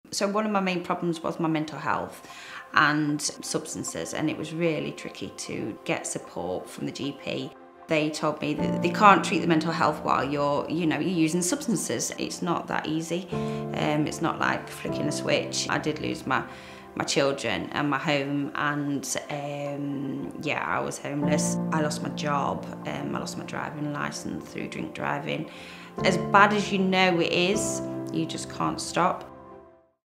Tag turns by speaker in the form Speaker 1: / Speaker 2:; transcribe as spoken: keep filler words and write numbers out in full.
Speaker 1: So one of my main problems was my mental health and substances, and it was really tricky to get support from the G P. They told me that they can't treat the mental health while you're, you know, you're using substances. It's not that easy. Um, it's not like flicking a switch. I did lose my my children and my home, and um, yeah, I was homeless. I lost my job. Um, I lost my driving licence through drink driving. As bad as you know it is, you just can't stop.